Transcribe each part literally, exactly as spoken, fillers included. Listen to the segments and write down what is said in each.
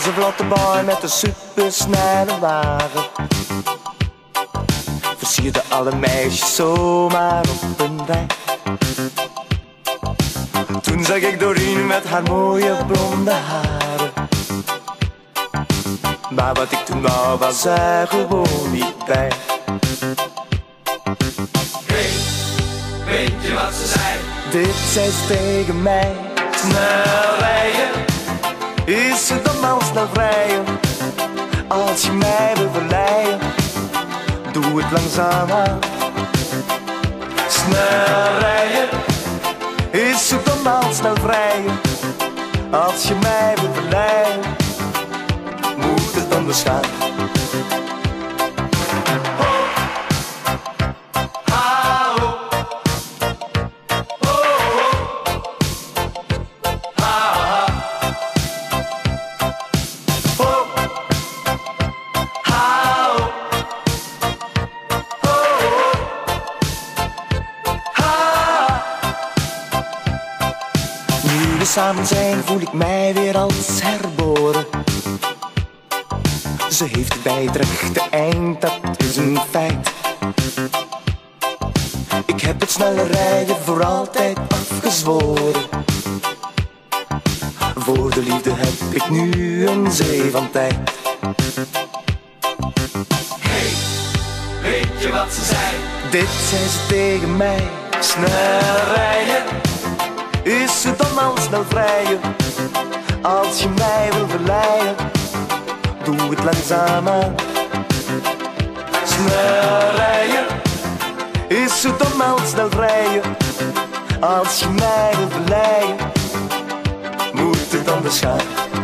was een vlotte boy met een supersnelle wagen. Versierde alle meisjes zomaar op een rij. Toen zag ik Doreen met haar mooie blonde haren. Maar wat ik toen wou was er gewoon niet bij. Hey, weet je wat ze zei? Dit zei ze tegen mij. Snel rijden Is het dan al snel vrijen? Als je mij wil verleiden, doe het langzaam aan. Snel rijden Is het dan al snel vrijen? Als je mij wil verleiden, moet het anders gaan. Nu we samen zijn, voel ik mij weer als herboren. Ze heeft bij het rechte eind, dat is een feit. Ik heb het snelle rijden voor altijd afgezworen. Voor de liefde heb ik nu een zee van tijd. Hey, weet je wat ze zei? Dit zei ze tegen mij. Snel rijden Is het dan al snel vrijen? Als je mij wil verleiden, doe het langzaam aan. Snel rijden Is het dan al snel vrijen? Als je mij wil verleiden, moet het anders gaan.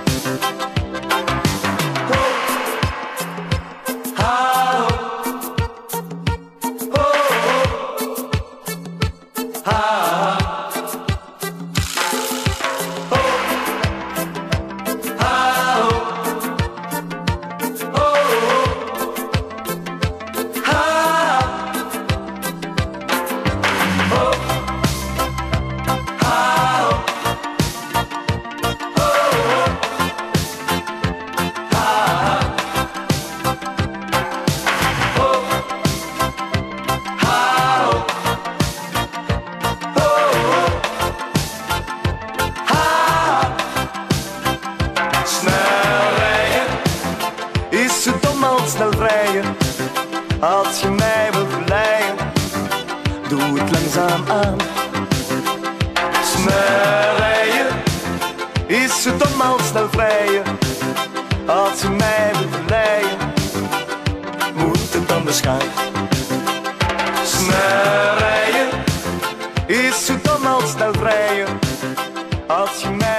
Is het dan al snel vrijen? Als je mij wil verleiden, doe het langzaam aan. Snel rijden Is het dan al snel vrijen? Als je mij wil verleiden, moet het anders gaan. Snel rijden Is het dan al snel vrijen? Als je mij